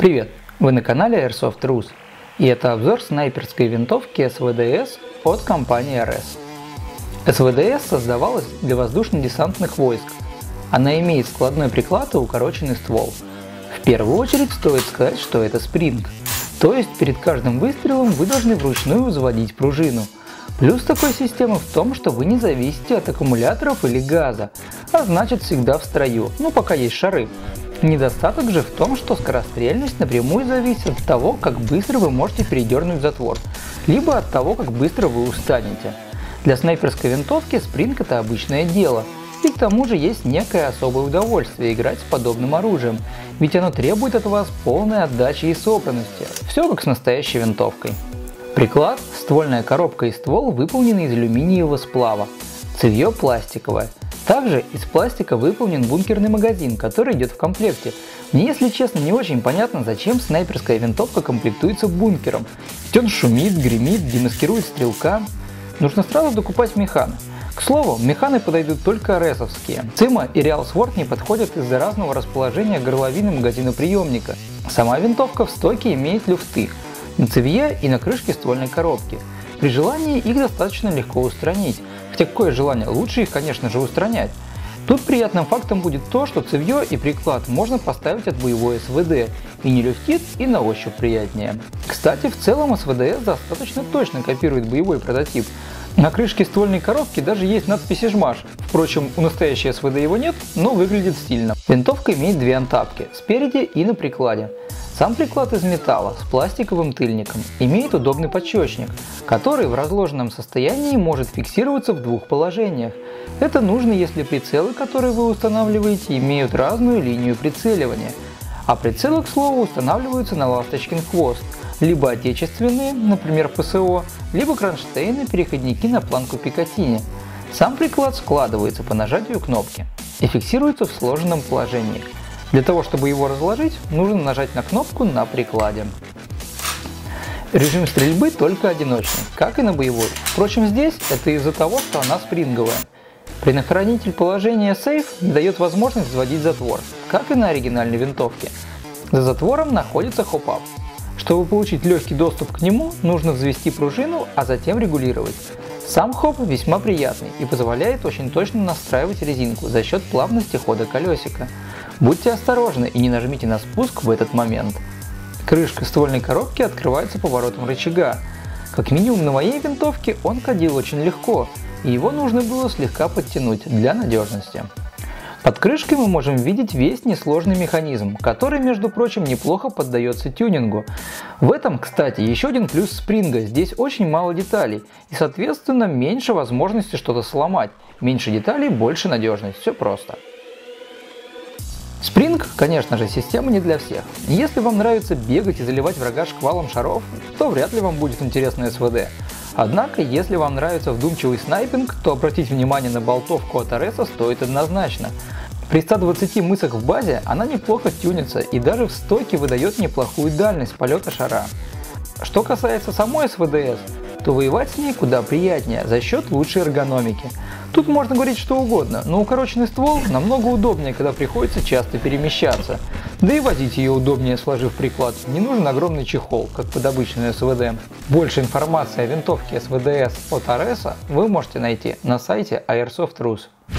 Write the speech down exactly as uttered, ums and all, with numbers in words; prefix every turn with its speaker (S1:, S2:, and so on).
S1: Привет! Вы на канале Airsoft.Rus, и это обзор снайперской винтовки эс вэ дэ эс от компании ар эс. эс вэ дэ эс создавалась для воздушно-десантных войск. Она имеет складной приклад и укороченный ствол. В первую очередь стоит сказать, что это спринг, то есть перед каждым выстрелом вы должны вручную взводить пружину. Плюс такой системы в том, что вы не зависите от аккумуляторов или газа, а значит всегда в строю, ну пока есть шары. Недостаток же в том, что скорострельность напрямую зависит от того, как быстро вы можете передернуть затвор, либо от того, как быстро вы устанете. Для снайперской винтовки спринг — это обычное дело, и к тому же есть некое особое удовольствие играть с подобным оружием, ведь оно требует от вас полной отдачи и собранности, все как с настоящей винтовкой. Приклад, ствольная коробка и ствол выполнены из алюминиевого сплава, цевье пластиковое. Также из пластика выполнен бункерный магазин, который идет в комплекте. Мне, если честно, не очень понятно, зачем снайперская винтовка комплектуется бункером. Ведь он шумит, гремит, демаскирует стрелка. Нужно сразу докупать механы. К слову, механы подойдут только ар эсовские. цима и Real Sword не подходят из-за разного расположения горловины магазиноприемника. Сама винтовка в стоке имеет люфты на цевье и на крышке ствольной коробки. При желании их достаточно легко устранить. Хотя какое желание, лучше их, конечно же, устранять. Тут приятным фактом будет то, что цевье и приклад можно поставить от боевой эс вэ дэ, и не люфтит, и на ощупь приятнее. Кстати, в целом эс вэ дэ эс достаточно точно копирует боевой прототип. На крышке ствольной коробки даже есть надпись «Ижмаш». Впрочем, у настоящей эс вэ дэ его нет, но выглядит стильно. Винтовка имеет две антапки, спереди и на прикладе. Сам приклад из металла с пластиковым тыльником, имеет удобный подщечник, который в разложенном состоянии может фиксироваться в двух положениях. Это нужно, если прицелы, которые вы устанавливаете, имеют разную линию прицеливания. А прицелы, к слову, устанавливаются на ласточкин хвост, либо отечественные, например пэ эс о, либо кронштейны, переходники на планку Пикатини. Сам приклад складывается по нажатию кнопки и фиксируется в сложенном положении. Для того, чтобы его разложить, нужно нажать на кнопку на прикладе. Режим стрельбы только одиночный, как и на боевой. Впрочем, здесь это из-за того, что она спринговая. Предохранитель положения Safe не дает возможность взводить затвор, как и на оригинальной винтовке. За затвором находится хоп-ап. Чтобы получить легкий доступ к нему, нужно взвести пружину, а затем регулировать. Сам хоп весьма приятный и позволяет очень точно настраивать резинку за счет плавности хода колесика. Будьте осторожны и не нажмите на спуск в этот момент. Крышка ствольной коробки открывается поворотом рычага. Как минимум на моей винтовке он кадил очень легко, и его нужно было слегка подтянуть для надежности. Под крышкой мы можем видеть весь несложный механизм, который, между прочим, неплохо поддается тюнингу. В этом, кстати, еще один плюс спринга, здесь очень мало деталей и, соответственно, меньше возможности что-то сломать. Меньше деталей, больше надежность, все просто. Спринг, конечно же, система не для всех. Если вам нравится бегать и заливать врага шквалом шаров, то вряд ли вам будет интересно эс вэ дэ. Однако, если вам нравится вдумчивый снайпинг, то обратить внимание на болтовку от ар эс стоит однозначно. При ста двадцати мысах в базе она неплохо тюнится и даже в стойке выдает неплохую дальность полета шара. Что касается самой эс вэ дэ эс, то воевать с ней куда приятнее за счет лучшей эргономики. Тут можно говорить что угодно, но укороченный ствол намного удобнее, когда приходится часто перемещаться. Да и возить ее удобнее, сложив приклад. Не нужен огромный чехол, как под обычную эс вэ дэ. Больше информации о винтовке эс вэ дэ эс от ар эс вы можете найти на сайте Airsoft.Rus.